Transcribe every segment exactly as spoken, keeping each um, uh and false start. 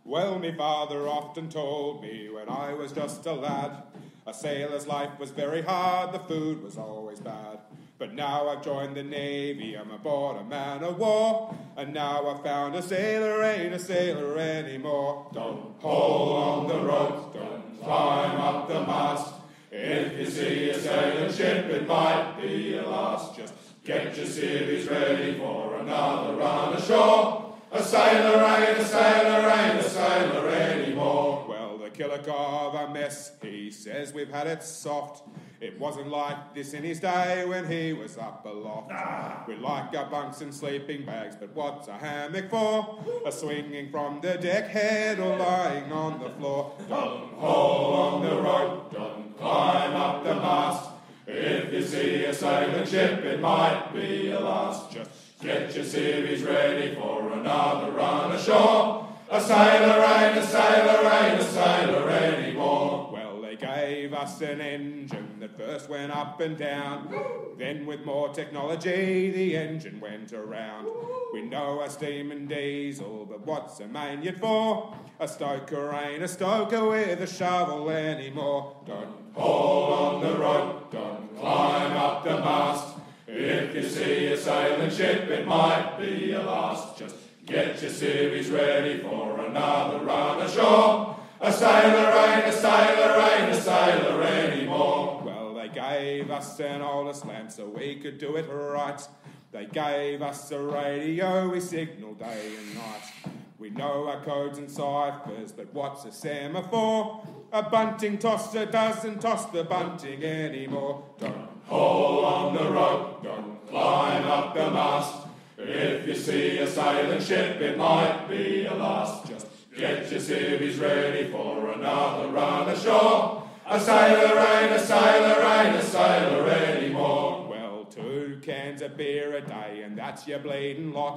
Well, me father often told me when I was just a lad, a sailor's life was very hard, the food was always bad. But now I've joined the Navy, I'm aboard a man of war, and now I've found a sailor ain't a sailor anymore. Don't haul on the rope, don't climb up the mast. If you see a sailing ship, it might be your last. Just get your civvies ready for another run ashore. A sailor ain't a sailor ain't a sailor anymore. Well, the killer of a mess, he says we've had it soft. It wasn't like this in his day when he was up aloft. Ah. We like our bunks and sleeping bags, but what's a hammock for? A swinging from the deck head or lying on the floor. Don't haul on the rope, don't climb up the mast. If you see a sailing ship, it might be your last. Just get your civvies ready for another run ashore. A sailor ain't a sailor ain't a sailor anymore. Well, they gave us an engine that first went up and down. Then with more technology, the engine went around. We know a steam and diesel, but what's a main for? A stoker ain't a stoker with a shovel anymore. Don't haul on the rope, don't climb up the mast. If you see a sailing ship, it might be your last. Just get your civvies ready for another run ashore. A sailor ain't a sailor ain't a sailor anymore. Well, they gave us an oldest lamp so we could do it right. They gave us a radio, we signal day and night. We know our codes and ciphers, but what's a semaphore? A bunting tosser doesn't toss the bunting anymore. Don't haul on the rope, don't climb up the mast. If you see a sailing ship, it might be your last. Just get your civvies ready for another run ashore. A sailor ain't a sailor ain't a sailor anymore. Well, two cans of beer a day and that's your bleeding lot.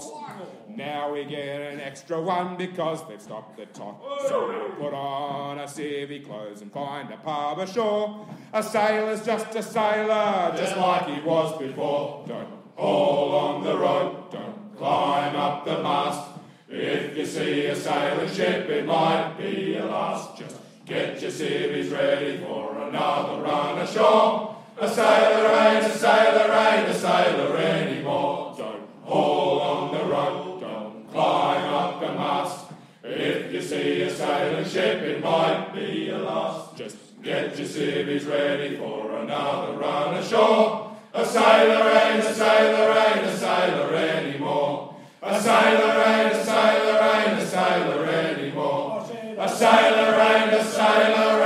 Now we get an extra one because they've stopped the tot. So we'll put on our civvy clothes and find a pub ashore. A sailor's just a sailor, just like he was before. Don't haul on the rope, don't climb up the mast. If you see a sailing ship, it might be your last. Just get your civvies ready for another run ashore. A sailor ain't a sailor ain't a sailor anymore. Don't haul on the rope, don't climb up the mast. If you see a sailing ship, it might be your last. Just get your civvies ready for another run ashore. A sailor ain't a sailor ain't a sailor anymore. A sailor ain't a sailor ain't a sailor anymore. A sailor ain't a sailor